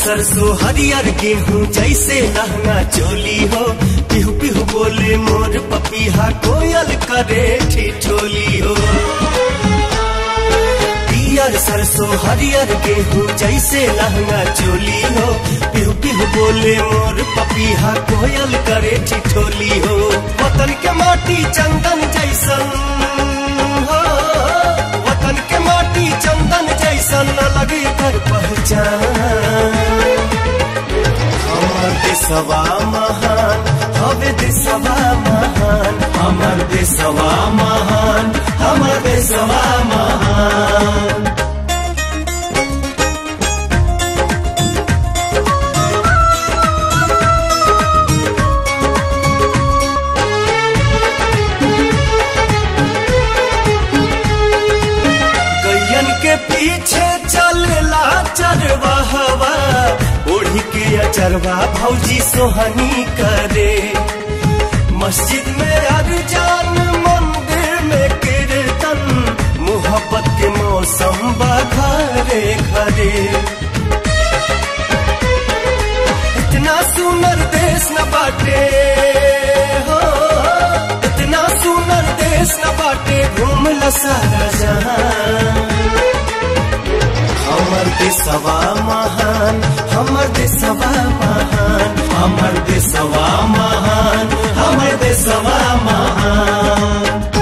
सरसों हरियर गेहूं जैसे लहंगा चोली हो, पिहु पिहु बोले मोर पपीहा, कोयल करे ठिठोली हो। पियर सरसों हरियर गेहूं जैसे लहंगा चोली हो, पिहु पिहु बोले मोर पपीहा, कोयल करे ठिठोली हो। वतन के माटी चंदन जैसन हो, वतन के माटी चंदन जैसन लगे कर पहचान। हमर देशवा महान हवे, देशवा महान हमर देशवा महान, हमर देशवा महान। पीछे चलेला चरवाहवा, ओढ़ी के अचरवा भौजी सोहनी करे। मस्जिद में अरजान, मंदिर में कीर्तन, मोहब्बत के मौसम बा घरे घरे। इतना सुंदर देश न बाटे हो, इतना सुंदर देश न बाटे, घूमला सारा जहां। हमर देशवा महान, हमर देशवा महान, हमर देशवा महान, हमर देशवा महान।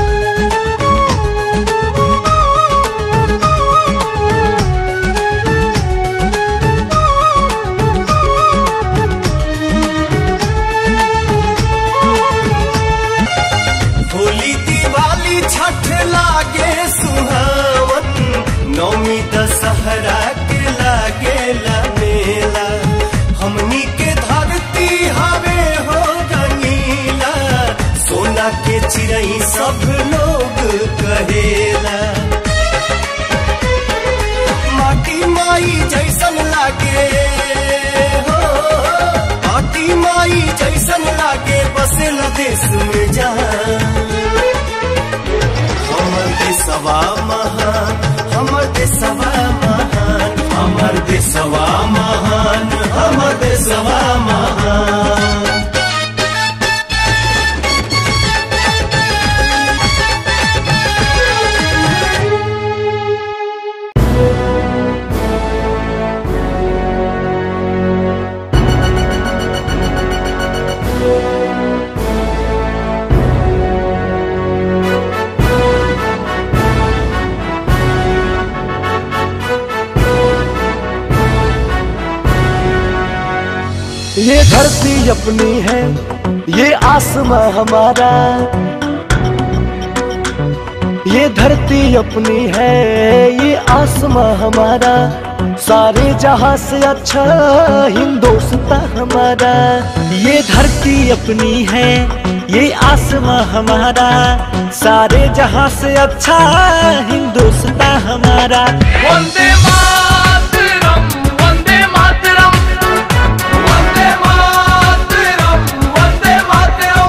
होली दिवाली छठ लागे सुहावन, नौमी दशहरा के लागेला मेला। हमनी के धरती हवे हो रंगीला, सोना के चिड़ई सब लोग कहेला। माटी माई जैसन लागे हो, माटी माई जैसन लागे, बसेल देश में जान। हमर देशवा महान, हमर देशवा महान, हमर देशवा महान, हमर देशवा महान। ये धरती अपनी है, ये आसमां हमारा। ये धरती अपनी है, ये आसमां हमारा। सारे जहां से अच्छा हिंदुस्तां हमारा। ये धरती अपनी है, ये आसमां हमारा। सारे जहां से अच्छा हिंदुस्तां हमारा। वंदे मातरम, वंदे मातरम, वंदे मातरम, वंदे मातरम।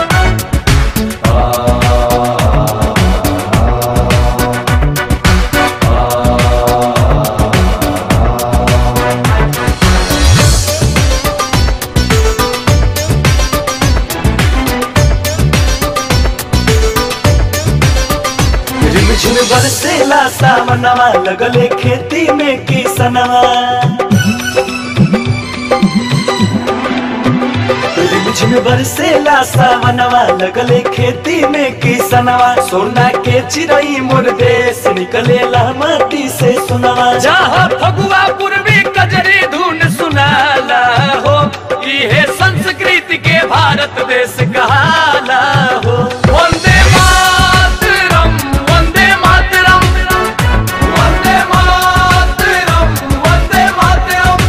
रिमझिम बरसेला सावनवा, लगले खेती में किसनवा। रिमझिम बरसेला सावनवा, लगले खेती में किसनवा। सोना के चिड़ई मोर देश, निकलेला माटी से सुनवा। जहाँ फगुआ पूर्वी कजरी धुन सुनाला हो, ये संस्कृति के भारत देश कहाला हो। वंदे मातरम, वंदे मातरम, वंदे मातरम, वंदे मातरम।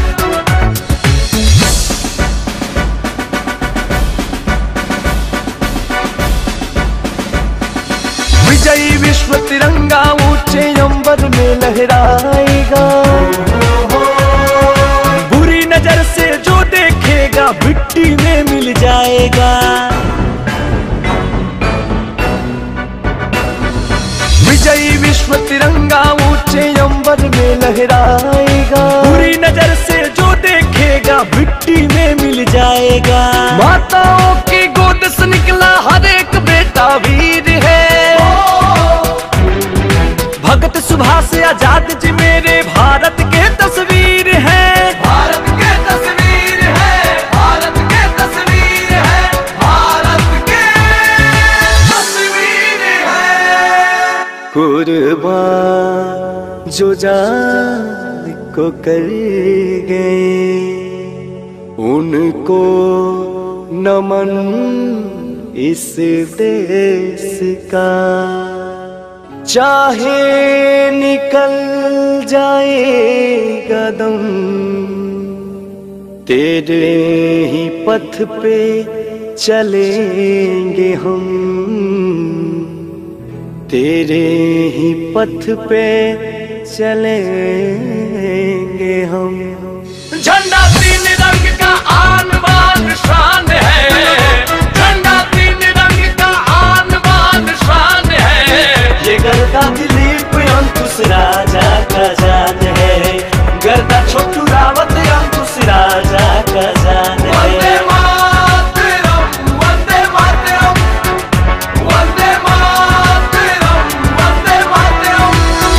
विजयी विश्व तिरंगा ऊंचे अंबर में लहराएगा। बुरी नजर से जो देखेगा, मिट्टी में मिल जाएगा। विजयी विश्व तिरंगा ऊंचे अंबर में लहराएगा। बुरी नजर से जो जाएगा। माताओं की गोद से निकला हर एक बेटा वीर है। भगत सुभाष आजाद जी मेरे भारत के तस्वीर है। भारत के तस्वीर है, भारत के तस्वीर है, भारत के तस्वीर है। कुर्बान जो जान को कर गए उनको नमन इस देश का। चाहे निकल जाएगा दम तेरे ही पथ पे चलेंगे हम, तेरे ही पथ पे चलेंगे हम। झंडा तीन रंग का आन बान शान है। झंडा तीन रंग का आन बान शान है। ये गर्दा दिलीप अंकुश राजा का जान है। गर्दा छोटू रावत अंकुश राजा का जान वंदे है। मातरम, वंदे मातरम, वंदे मातरम, वंदे मातरम।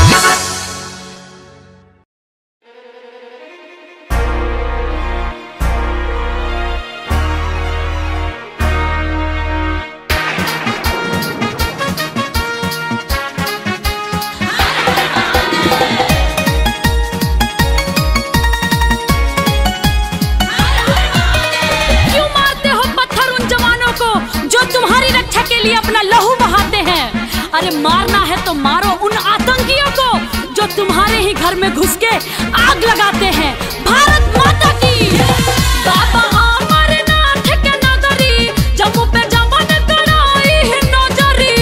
क्यों मारते हो पत्थर उन जवानों को जो तुम्हारी रक्षा के लिए अपना लहू बहाते हैं? अरे मारना है तो मारो उन आतंकियों को जो तुम्हारे ही घर में घुस के आग लगाते हैं। भारत माता की। बाबा अमरनाथ के नगरी जम्मू पे जमन कड़ाई है नजरी।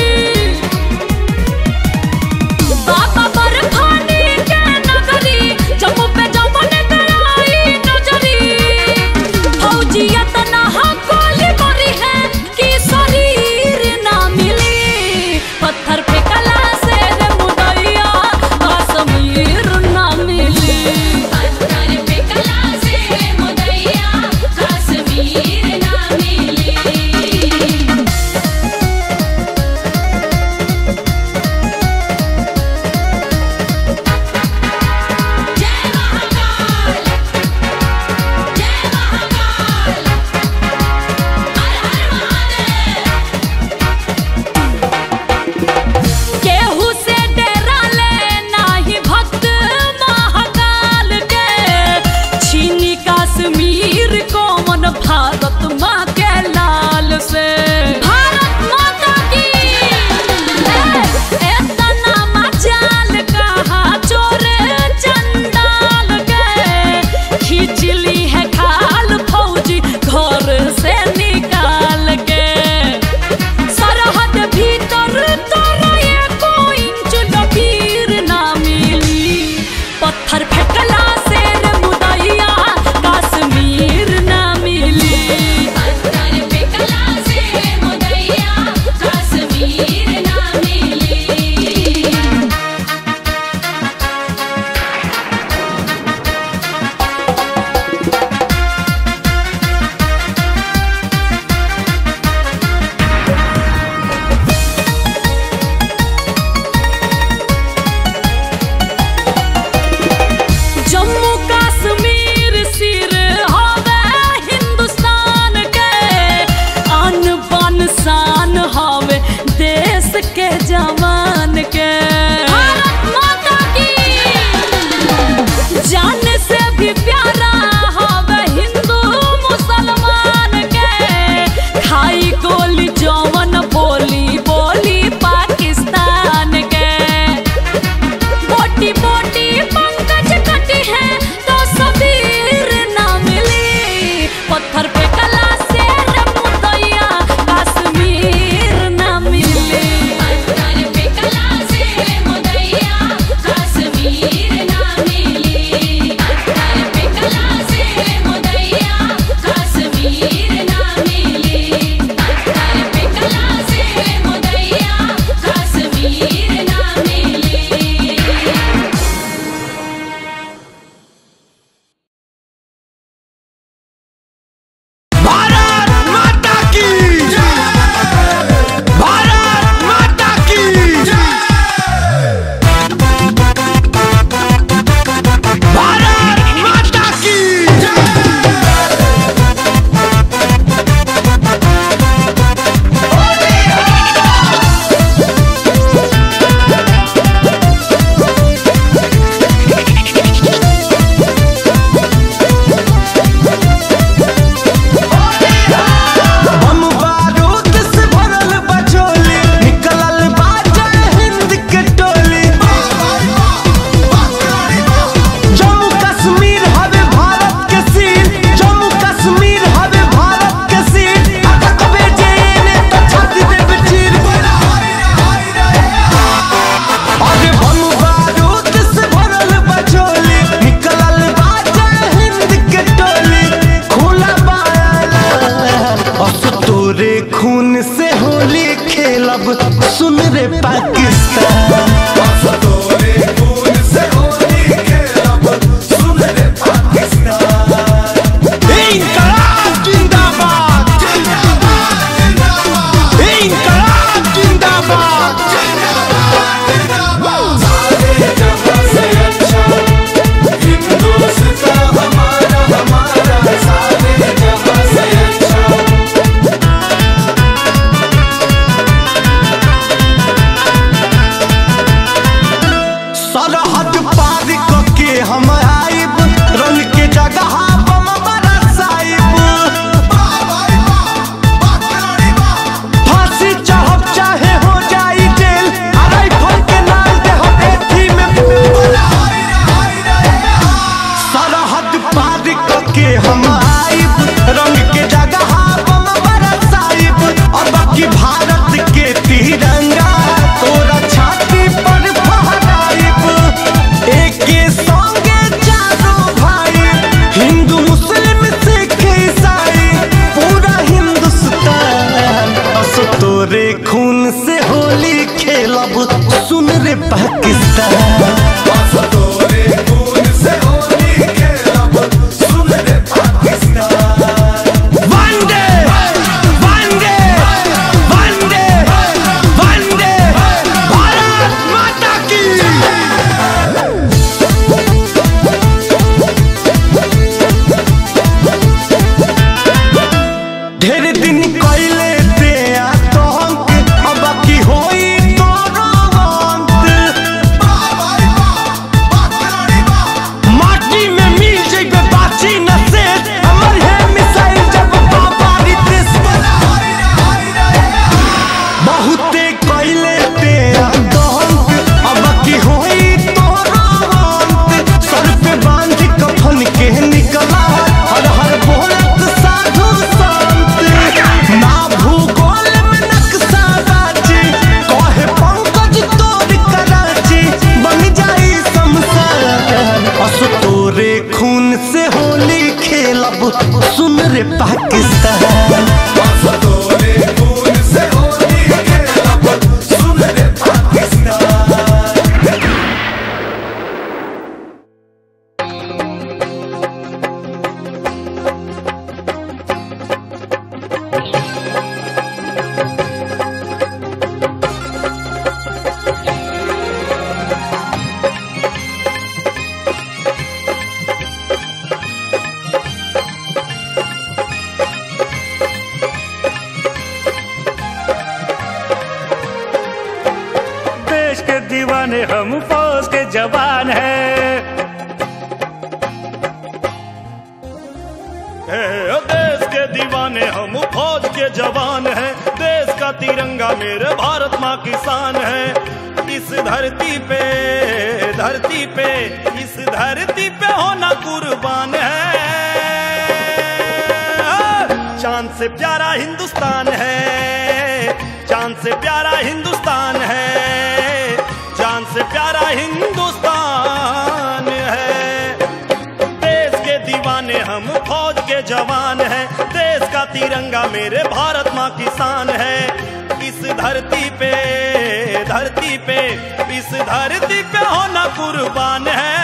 बाबा बर्फानी के नगरी जम्मू पे जमन कड़ाई नजरी। फौजियत ना गोली मरी है कि शरीर ना मिली। पत्थर पे कला से रे मुदैया कश्मीर ना मिली। सरहद पार करके हम आइब, रंग के जगह बम बरसाइब। फांसी चढ़ब चाहे हो जाई जेल, राइफल के नाल दे हम एथी में। सरहद पार करके हम आइब, रंग के जगह बम बरसाइब। और बाकी भारत के तिरंगा तोरा छाती पर फहराइब। एके संगे चारों भाई, हिंदू मुस्लिम सिख ईसाई, पूरा हिंदुस्तान। बस तोरे खून से होली खेलब, सुन रे पाकिस्तान। बस तोरे खून से होली खेलब, सुन रे पाकिस्तान। वंदे वंदे वंदे वंदे भारत माता की। ढेर दिन कइले ते आतंक, अब की होई तोरो अंत। माटी में मिल जइबे बाची न से, हमर है मिसाइल जब बाबारी देश। बहुते कइले ते आतंक, अब की होई तोरो अंत। सर पे बांध कफन के निकला, हर हर बोलत साधु संत। ना भूगोल में नक्शा बाची, कहे पंकज तोर कराची बन जाई शमशान। अस तोरे खून से होली खेलब, सुन रे पाकिस्तान। अस तोरे खून से होली खेलब, सुन रे पाकिस्तान। देश के दीवाने हम फौज के जवान हैं। देश के दीवाने हम फौज के जवान हैं। देश का तिरंगा मेरे भारत माँ की शान है। इस धरती पे इस धरती पे होना कुर्बान है। चांद से प्यारा हिंदुस्तान है, चांद से प्यारा हिंदुस्तान है, चांद से प्यारा हिंदुस्तान है। देश के दीवाने हम फौज के जवान हैं। देश का तिरंगा मेरे भारत माँ की शान है। इस धरती पे इस धरती पे होना कुर्बान है।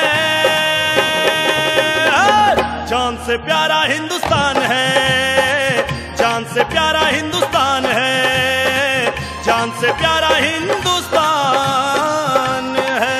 चांद से प्यारा हिंदुस्तान है, चांद से प्यारा हिंदुस्तान है, चांद से प्यारा हिंदुस्तान है।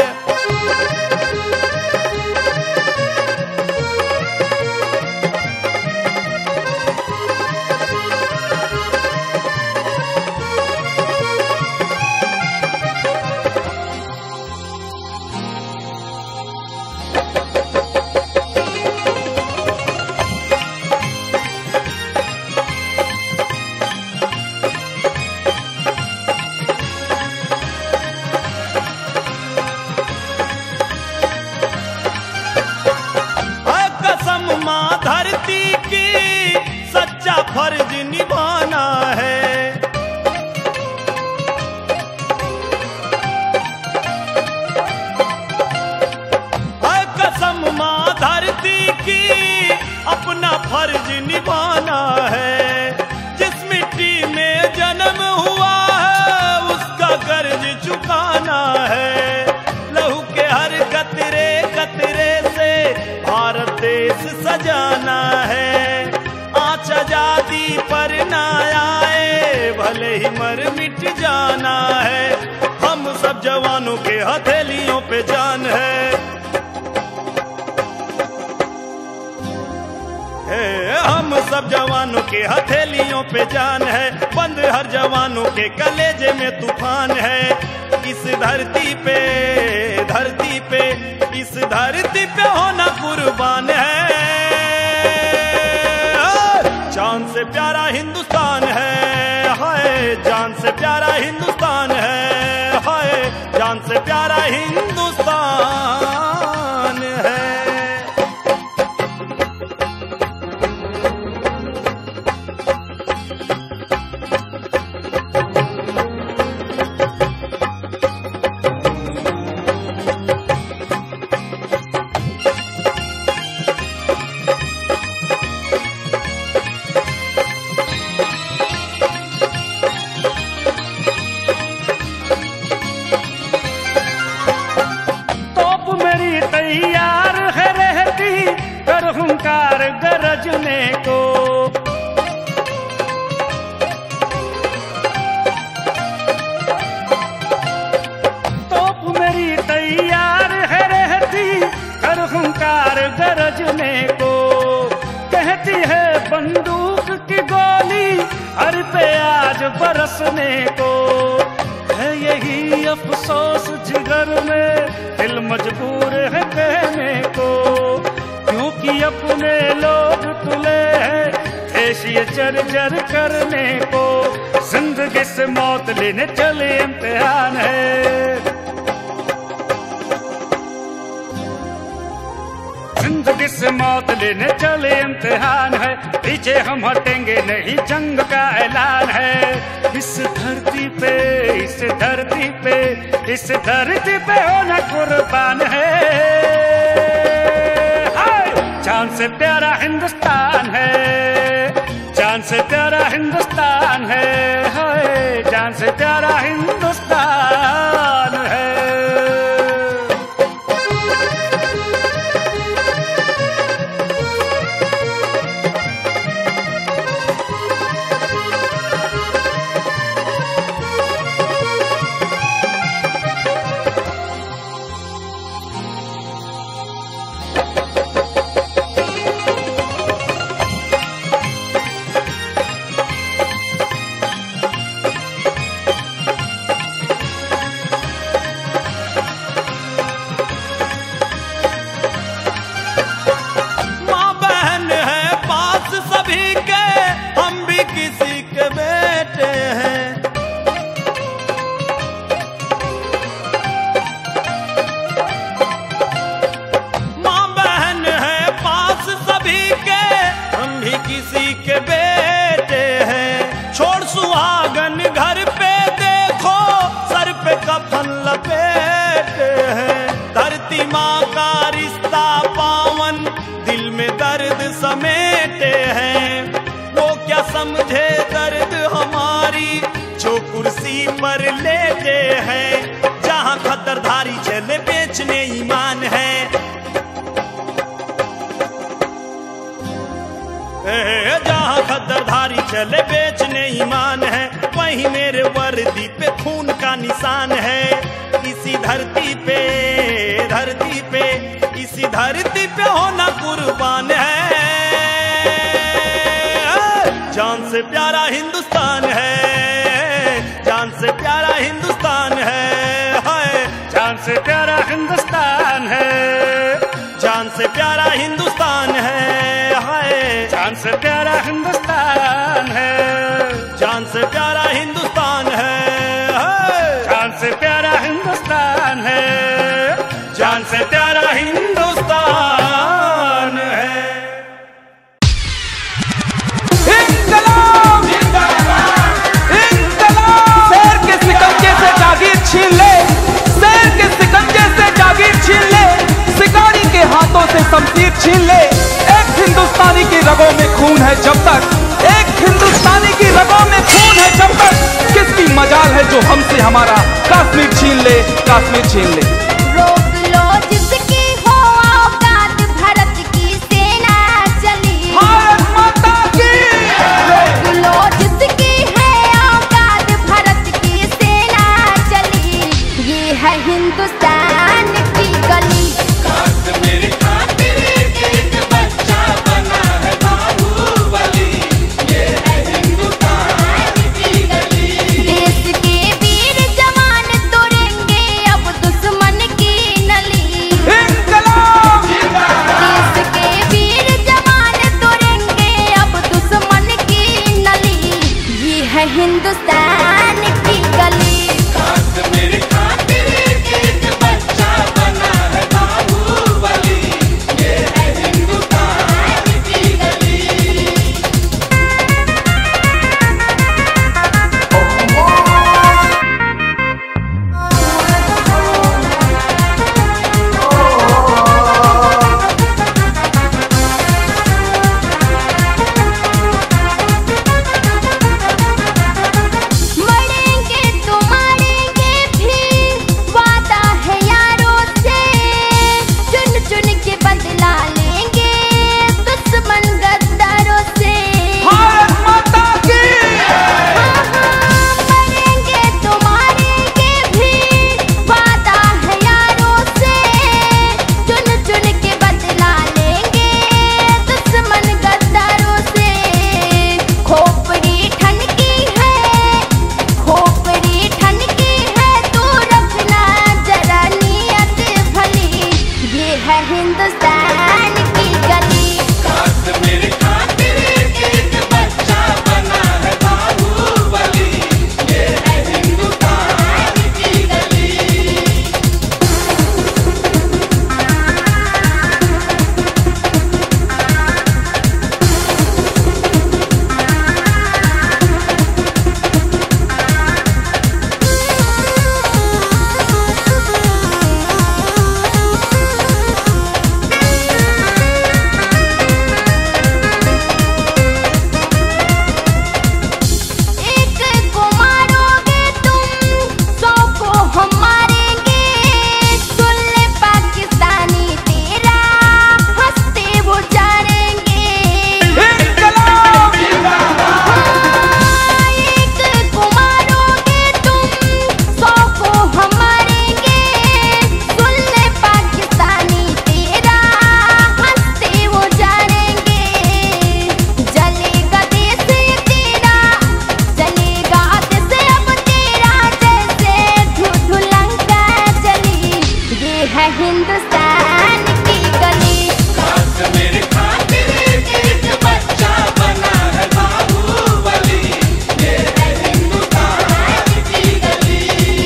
धरती की सच्चा फर्ज निभाना है। कसम माँ धरती की अपना फर्ज निभाना है। जिस मिट्टी में जन्म हुआ है उसका कर्ज चुकाना है। लहू के हर कतरे कतरे से भारत देश सजाना है। आँच आजादी पर ना आए भले ही मर मिट जाना है। हम सब जवानों के हथेलियों पे जान है। हम सब जवानों के हथेलियों पे जान है। बंद हर जवानों के कलेजे में तूफान है। इस धरती पे इस धरती पे होना कुर्बान है। जान से प्यारा हिंदुस्तान है, हाय जान से प्यारा हिंदुस्तान है, हाय जान से प्यारा हिंदुस्तान है। हुंकार गरजने को तोप मेरी तैयार है रहती कर हुंकार गरजने को। कहती है बंदूक की गोली हर पे आज बरसने को। है यही अफसोस जिगर में दिल मजबूर है कहने को, क्योंकि अपने लोग तुले हैं देश ये जर्जर करने को। जिंदगी से मौत लेने चले इम्तिहान है, जिंदगी से मौत लेने चले इम्तिहान है। पीछे हम हटेंगे नहीं जंग का ऐलान है। इस धरती पे इस धरती पे इस धरती पे होना कुर्बान है। जान से प्यारा हिंदुस्तान है, जान से प्यारा हिंदुस्तान है, हाय जान से प्यारा हिंदुस्तान है। किसी के बेटे हैं। छोड़ सुहागन घर पे देखो सर पे कफन लपेटे हैं। धरती माँ का रिश्ता पावन दिल में दर्द समेटे हैं। वो क्या समझे दर्द हमारी जो कुर्सी पर लेटे हैं। जहाँ खतरधारी चले बेचने ईमान है। जहाँ खतरधारी चले बेचने ईमान है। वहीं मेरे वर्दी पे खून का निशान है। इसी धरती पे इसी धरती पे होना कुर्बान है। जान से प्यारा हिंदुस्तान है, जान से प्यारा हिंदुस्तान है, हाय जान से प्यारा हिंदुस्तान है, जान से प्यारा हिंदुस्तान है, हाय जान से प्यारा हिंदुस्तान है, जान से प्यारा हिंदुस्तान है, हाय जान से प्यारा हिंदुस्तान है, जान से प्यारा हिंदुस्तान है। इंकलाब इंकलाब शेर के सिकंजे से जागीर छीन ले, शेर के सिकंजे से जागीर छीन ले, शिकारी के हाथों से शमशीर छीन ले। एक हिंदुस्तानी की रगों में खून है जब तक, एक हिंदुस्तानी की रगों में खून है जब तक, किसकी मजाल है जो हमसे हमारा कश्मीर छीन ले, कश्मीर छीन ले। रोक लो जिसकी हो औकात है हिंदुस्तान की गली। मेरे खातिर एक बच्चा बना है बाहुबली, ये है हिंदुस्तान की गली।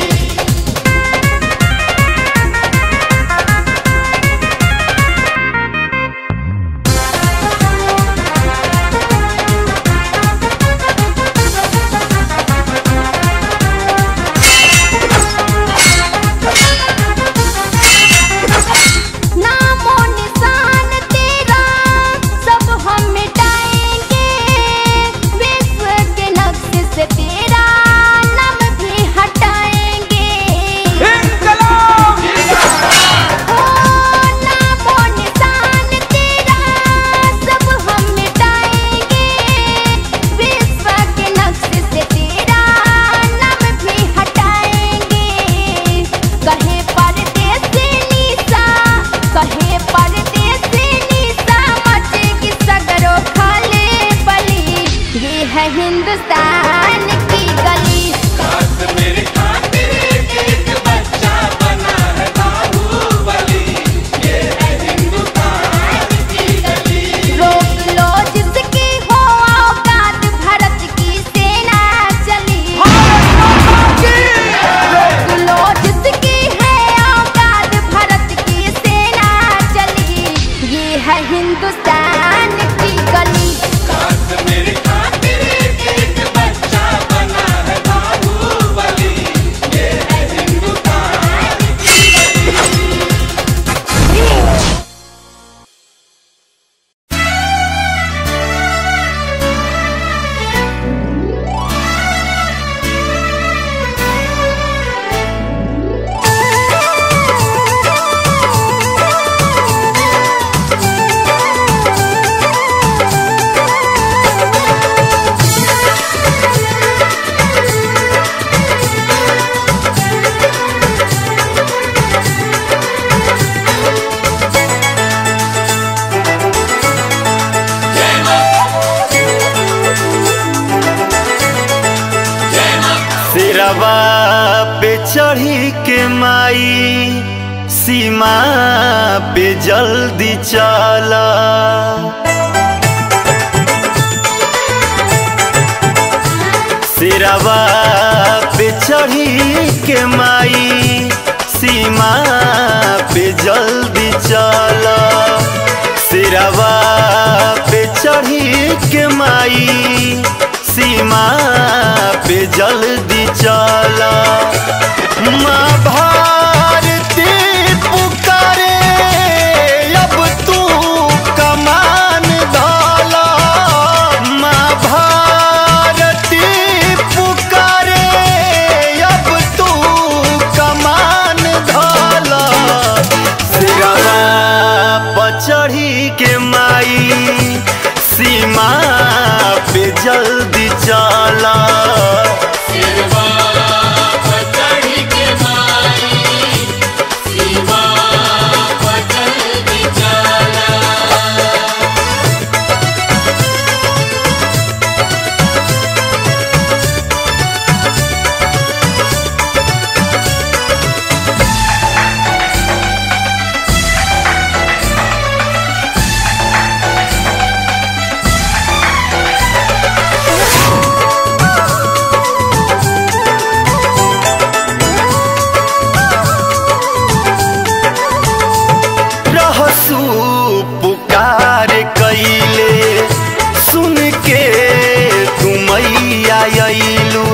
नामो निशान तेरा सब हम मिटाएंगे, विश्व के नक्श से तेरा नाम भी हटाएंगे। इंकलाब! ओ नामो निशान तेरा सब हम मिटाएंगे, विश्व के नक्श से तेरा नाम भी हटाएंगे। कहे परदेसी निशा, कहे परदेसी निशा, मचेगी सगरो खाले बली, ये है हिंदुस्तान की गली। मेरे खातिर एक बच्चा बना है बाहुबली, ये है हिंदुस्तान की गली। रोक लो जिसकी हो औकात, भारत की सेना चली। रोक लो जिसकी है औकात, भारत की सेना चली, ये है हिंदुस्तान की गली। मेरे खातिर एक बच्चा बना है बाहुबली, ये है हिंदुस्तान की गली। सिरवा पे चढ़ी के माई सीमा पे जल्दी चला। सिरवा पे चढ़ी के माई सीमा पे जल्दी चला। सिरवा पे चढ़ी के माई सीमा पे जल्दी चला। माँ भारती पुकारे अब तू कमान धाला। माँ भारती पुकारे अब तू कमान धाला। सिरवा पर चढ़ी के माई सीमा पे जल्दी चला। पुकार कैले सुन के तुमैया अइलू।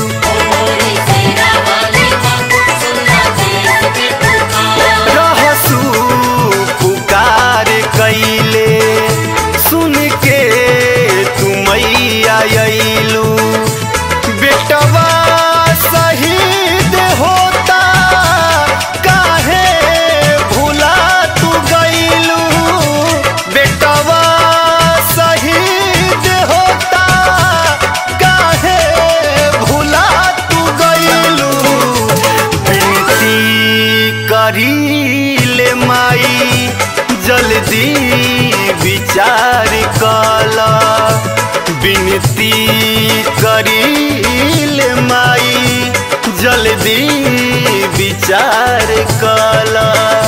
रहसू पुकार कैले सुन के तुमैया अइलू। बेटवा शहीद होता काहे भुला तू गइलू। बेटवा शहीद होता काहे भुला तू गइलू। विनती करीले माई जल्दी विचार कला। विनती करीले माई जल्दी विचार कला।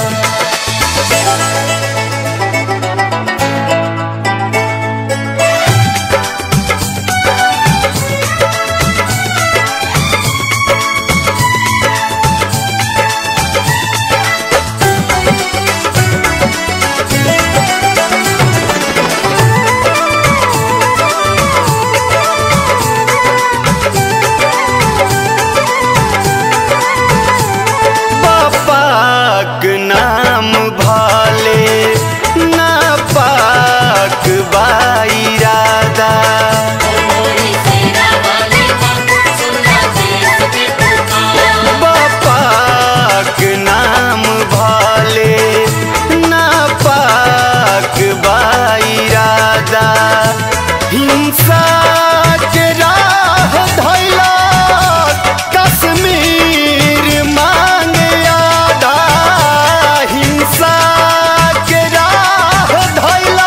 नाम भाले ना पाक बाइरादा, बापाक नाम भाले ना पाक बाइरादा। हिंसा के राह धैला कश्मीर मांगे आदा, हिंसा के राह धैला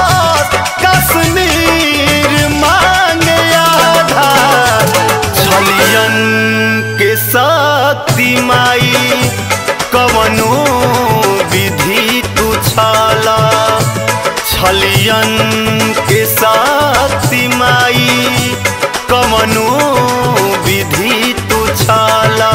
कश्मीर मांगे आधा। छलियन के शक्ति माई कवनो विधि तू छला, छलियन के शक्ति माई कवनो विधि तू छला।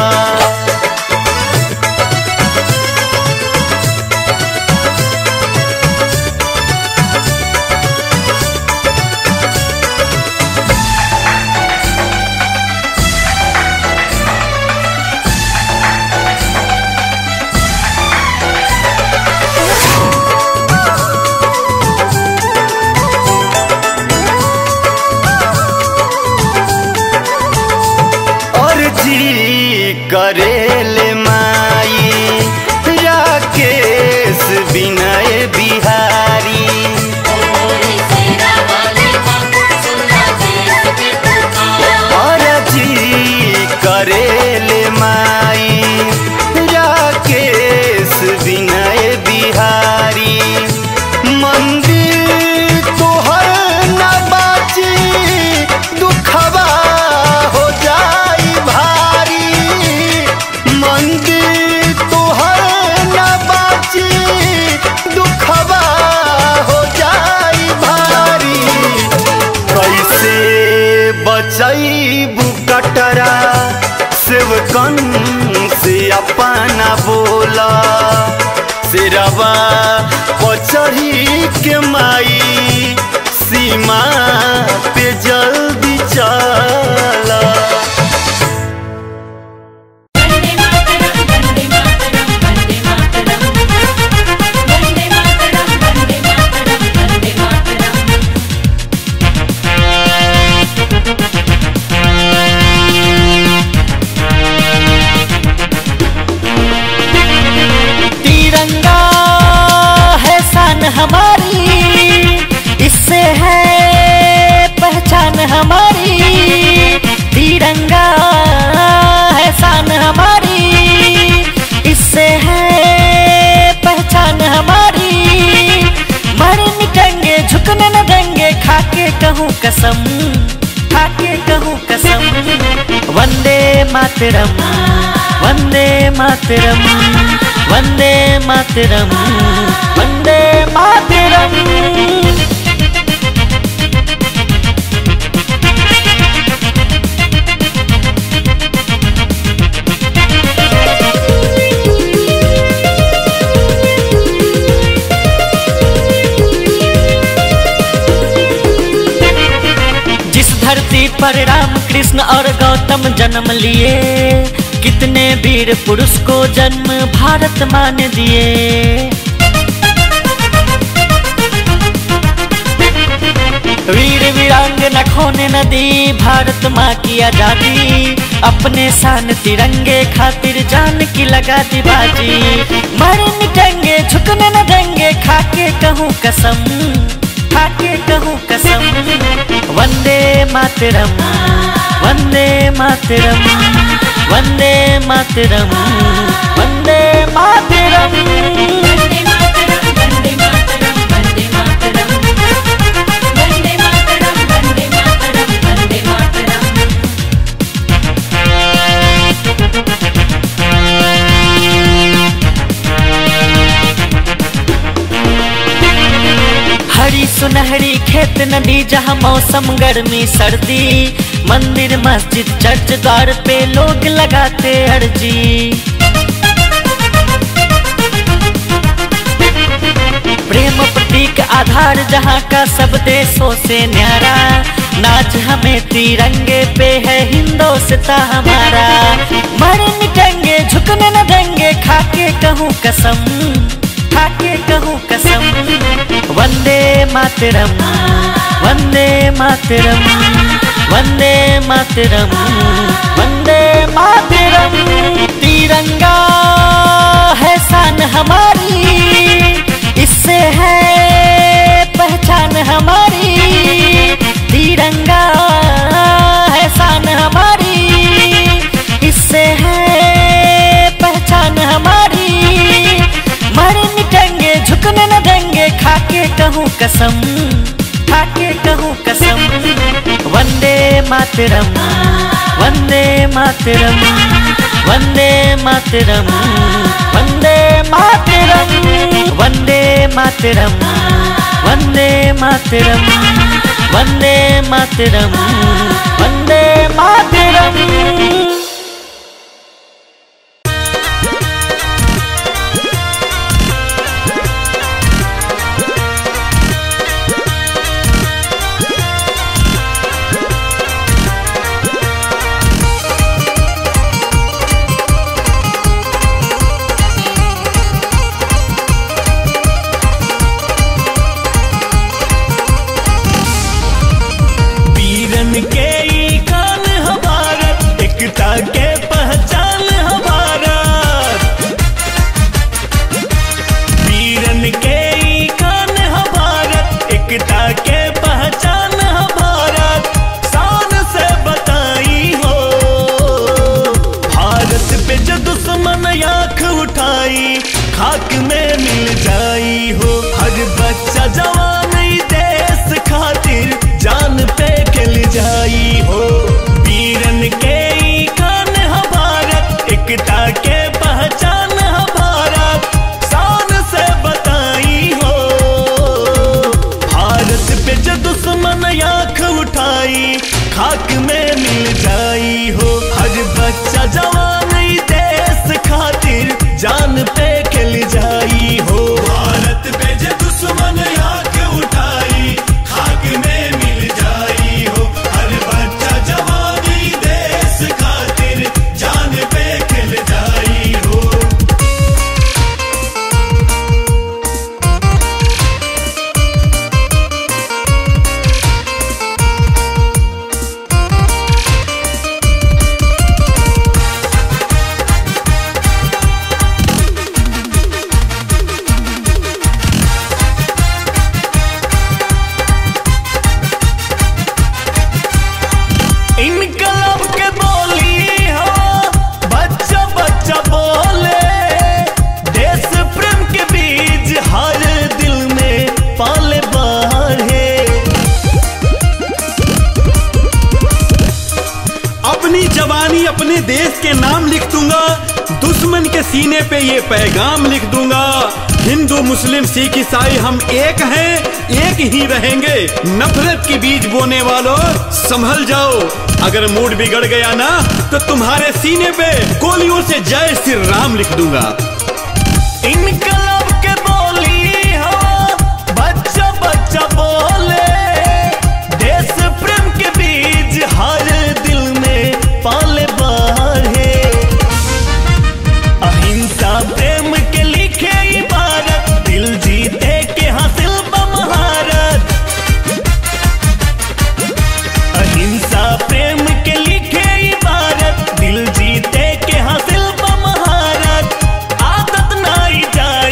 करेले माई राकेश विनय बिहारी, अर्जी करेले माई राकेश विनय बिहारी। मंदिर तोहर न बाची दुखवा हो जाई भारी, मंदिर तोहर न बाची दुखवा हो जाई भारी। कैसे बचैबू कटरा सेवकन से अपना बोला, सिरवा पचड़ी के माई सीमा पे जल्दी चला। तिरंगा है शान हमारी, इससे है पहचान हमारी। तिरंगा है शान हमारी, इससे है पहचान हमारी। मर मिटेंगे झुकने न देंगे, खाके कहूँ कसम, खाके कहूँ कसम। वंदे मातरम, वंदे मातरम, वंदे मातरम, वंदे मातरम। जिस धरती पर राम कृष्ण और गौतम जन्म लिए, कितने वीर पुरुष को जन्म भारत माँ ने दिए। वीर वीरांगना खोने न दी भारत माँ की आजादी, अपने शान तिरंगे खातिर जान की लगा दी बाजी। मर मिटेंगे झुकने न देंगे, खाके कहूँ कसम, खाके कहूँ कसम। वंदे मातरम, वंदे मातरम, वंदे मातरम, वंदे मातरम। सुनहरी खेत नदी जहाँ मौसम गर्मी सर्दी, मंदिर मस्जिद चर्च द्वार पे लोग लगाते अर्जी। प्रेम प्रतीक आधार जहाँ का सब देशों से न्यारा, नाच हमें तिरंगे पे है हिंदोस्तां हमारा। मर मिटेंगे झुकने न देंगे, खाके कहूँ कसम, खाके कहूँ कसम। वंदे मातरम, वंदे मातरम, वंदे मातरम, वंदे मातरम। तिरंगा है शान हमारी, इससे है पहचान हमारी। तिरंगा है शान हमारी, इससे है पहचान हमारी। मर मिटेंगे झुकने न देंगे, खाके कहूँ कसम, खाके कहूँ कसम। वंदे मातरम, वंदे मातरम, वंदे मातरम, वंदे मातरम, वंदे मातरम, वंदे मातरम, वंदे मातरम, वंदे मातरम। खाक में मिल जाई हो। हर बच्चा जवान देश खातिर जान पे खिल जाई हो। वीरन के कान है भारत, एकता के पहचान है भारत, शान से बताई हो। भारत पे जो दुश्मन आँख उठाई, खाक में मिल जाई हो। हर बच्चा जवान देश खातिर जान पे खिल जाई हो। भारत पे जो दुश्मन आँख उठाई, खाक में मिल जाई हो। हर बच्चा जवानी देश खातिर जान पे खिल जाई हो। जवानी अपने देश के नाम लिख दूंगा, दुश्मन के सीने पे ये पैगाम लिख दूंगा। हिंदू मुस्लिम सिख ईसाई हम एक हैं, एक ही रहेंगे। नफरत की बीज बोने वालों संभल जाओ, अगर मूड बिगड़ गया ना तो तुम्हारे सीने पे गोलियों से जय श्री राम लिख दूंगा। इनकलाब के बोली हो, बच्चा बच्चा बोले, देश प्रेम के बीज हर दिल में पाले बाहे। अहिंसा प्रेम के लिखे इबारत, दिल जीते के हासिल बमहारत। अहिंसा प्रेम के लिखे इबारत, दिल जीते के हासिल बमहारत। आदत ना ही जाए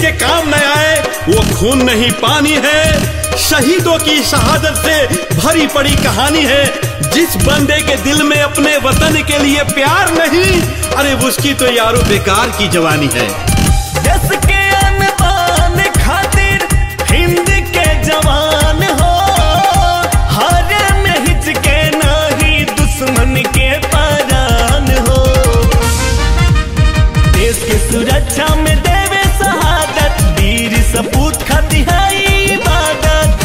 जिसके काम न आए वो खून नहीं पानी है। शहीदों की शहादत से भरी पड़ी कहानी है। जिस बंदे के दिल में अपने वतन के लिए प्यार नहीं, अरे उसकी तो यारो बेकार की जवानी है। देश के अनबान खातिर हिंद के जवान हो, हारे में हिचके नहीं दुश्मन के परान हो। देश के सुरक्षा में देवे शहादत, वीर सपूत खाती है इबादत।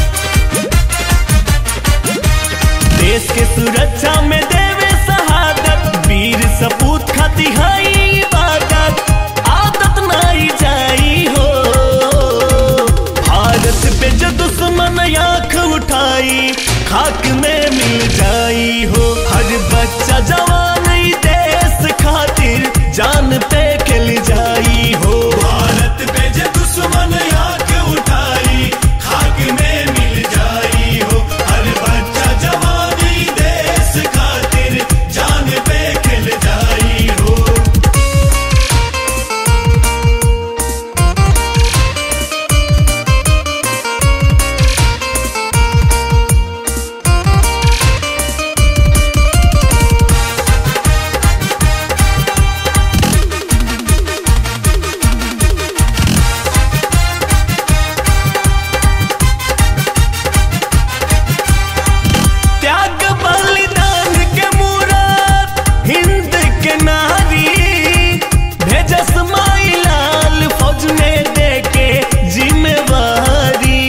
देश के सुरक्षा में देवे शहादत, वीर सपूत खाती है इबादत। आदत नहीं जाई हो, भारत पे जो दुश्मन आँख उठाई, खाक में मिल जाई हो। हर बच्चा जवान ही देश खातिर जान पे खिल जाई हो। भारत पे जो दुश्मन आँख उठाई, खाक में मिल जाई हो। हर बच्चा जवान ही देश खातिर जान पे खिल जाई हो। त्याग बलिदान के मूरत हिंद के नारी, भेजस माई लाल फौज में देके जिम्मेवारी।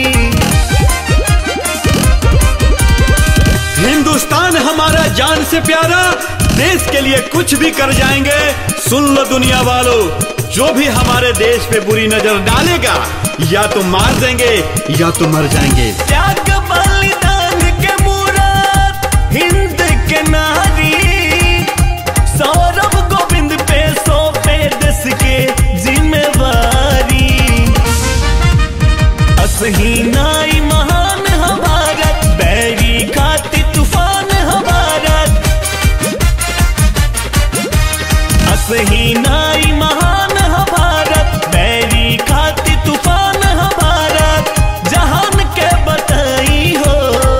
हिंदुस्तान हमारा जान से प्यारा, देश के लिए कुछ भी कर जाएंगे। सुन लो दुनिया वालों, जो भी हमारे देश पे बुरी नजर डालेगा, या तो मार देंगे या तो मर जाएंगे। त्याग बलिदान के मूरत हिंद के नारी, सौरभ गोविंद पे सौंपे देश के जिम्मेवारी। असहीनाई महान है भारत, बैरी खाती तूफान है भारत। असहीनाई महान है भारत, बैरी खाती तूफान है भारत। जहान के बताई हो,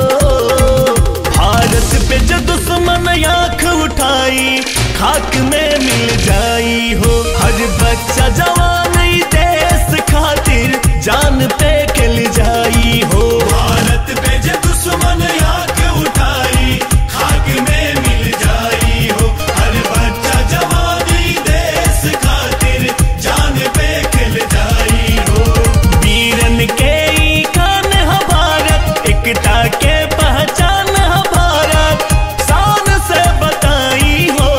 भारत पे जो दुश्मन आँख उठाई, खाक में मिल जाई हो। हर बच्चा जवान ही देश खातिर जान पे खिल जाई हो। भारत पे जो दुश्मन आँख उठाई, खाक में मिल जाई हो। हर बच्चा जवान ही देश खातिर जान पे खिल जाई हो। वीरन के ई खान है भारत, एकता के पहचान है भारत। शान से बताई हो,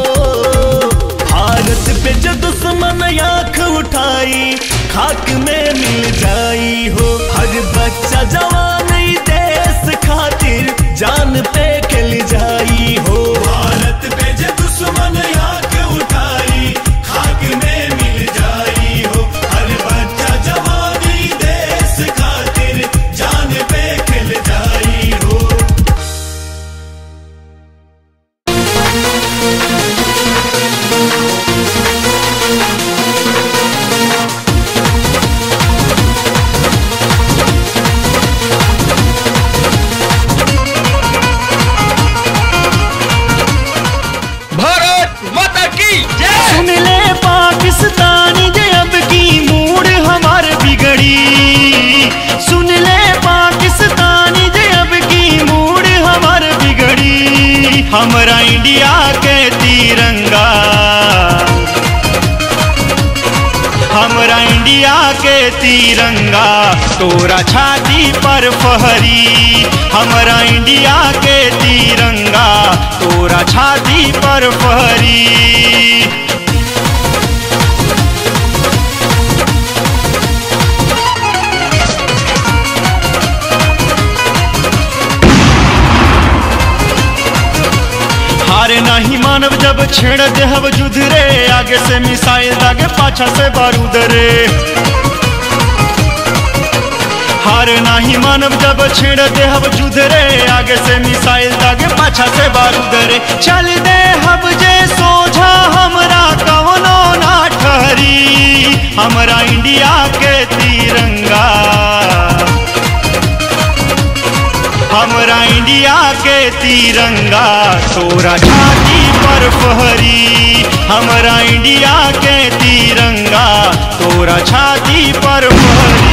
भारत पे जो दुश्मन आँख उठाई, खाक में मिल जाई हो। हर बच्चा जवान ही देश खातिर जान पे खिल जाई हो। भारत पे जो दुश्मन आँख उठाई, खाक में मिल जाई हो। हर बच्चा जवान ही देश खातिर जान पे खिल जाई हो। भारत माता की जय। सुन ले पाकिस्तानी जे अब की मूड हमार बिगड़ी। सुन ले पाकिस्तानी जे अब की मूड हमार बिगड़ी। हमारा इंडिया के तिरंगा, हमारा इंडिया के तिरंगा तोरा छाती पर फहरी। हमारा इंडिया के तिरंगा तोरा छाती पर फहरी। हारे नहीं मानव जब छेड़ देहब जुध रे। आगे से मिसाइल दागे पाछा से बारूद रे। हार नहीं मानव जब छेड़ देहब जुध रे। आगे से मिसाइल दागे पाछा से बारूद रे। चल दे हब जे सोझा हमरा कवनो ना ठहरी। फहरी हमारा इंडिया के तिरंगा, हमारा इंडिया के तिरंगा तोरा छाती पर फहरी, हमारा इंडिया के तिरंगा तोरा छाती पर फहरी।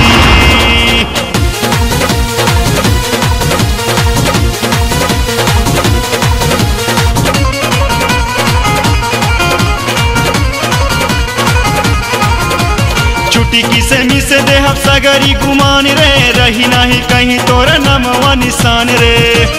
छुट्टी किसे मिसे देहब सगरी गुमान रे, रही नहीं कहीं तोरा नमवा निशान रे।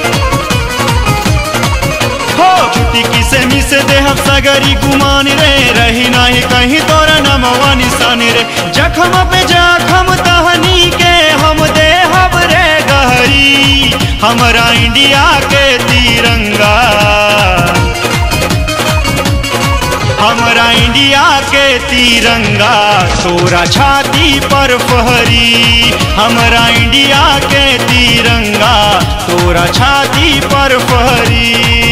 हो छुट्टी किसे मिसे देहब सगरी गुमान रे, रही नहीं कहीं तोरा नमवा निशान रे। जखम पे जखम तहनी के हम देहब रे गहरी, हमारा इंडिया के तिरंगा, हमारा इंडिया के तिरंगा तोरा छाती पर फहरी, हमारा इंडिया के तिरंगा तोरा छाती पर फहरी।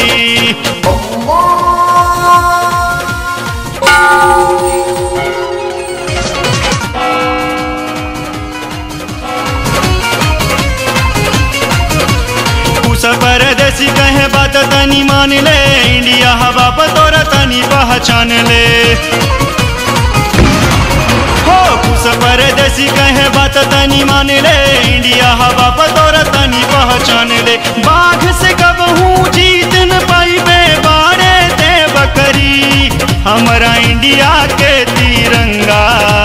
परदेसी कहे बात तनी मान ले, इंडिया हवा पर तोरा तनी पहचान ले। हो कुछ परदेसी कहे बात तनी मान ले, इंडिया हवा पर तोरा तनी पहचान ले। बाघ से कब हूँ जीत न पाइबे बाड़े दे बकरी, हमारा इंडिया के तिरंगा,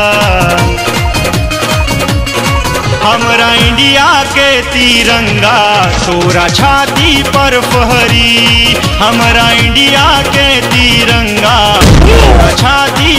हमारा इंडिया के तिरंगा तोरा छाती पर फहरी, हमारा इंडिया के तिरंगा तोरा छाती